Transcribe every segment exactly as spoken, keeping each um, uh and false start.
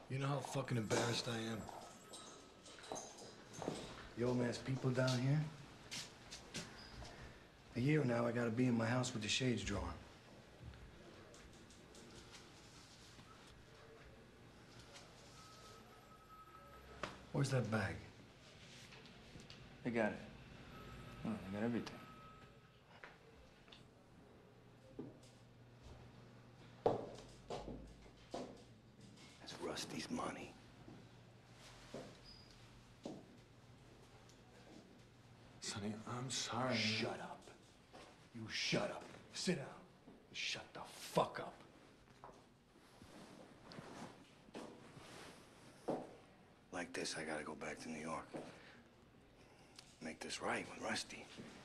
You know how fucking embarrassed I am? The old man's people down here. A year now, I gotta be in my house with the shades drawn. Where's that bag? They got it. Oh, they got everything. That's Rusty's money. Sonny, I'm sorry. Shut up. You shut up. Sit down. Shut the fuck up. Like this, I gotta go back to New York. Make this right with Rusty.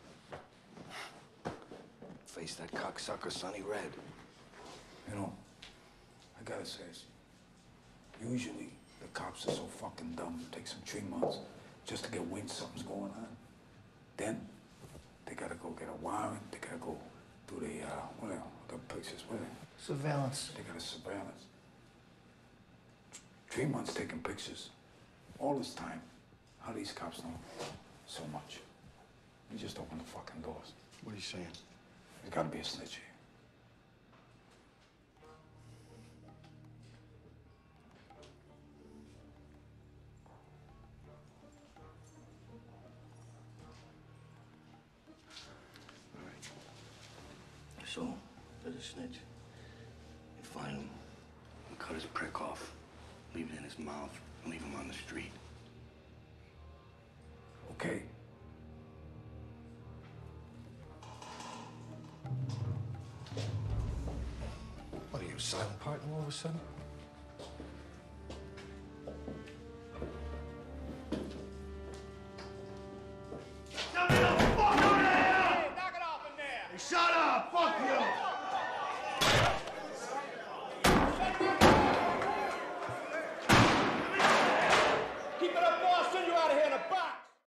Face that cocksucker Sonny Red. You know, I gotta say, usually the cops are so fucking dumb. It takes them three months just to get wind something's going on. Then they gotta go get a warrant. They gotta go do the uh, whatever the pictures with it. Surveillance. They got a surveillance. Three months taking pictures. All this time. How these cops know so much? You just open the fucking doors. What are you saying? There's gotta be a snitch here. All right. So, there's a snitch. You find him, you cut his prick off, leave it in his mouth, and leave him on the street. Okay. What are you, silent partner all of a sudden?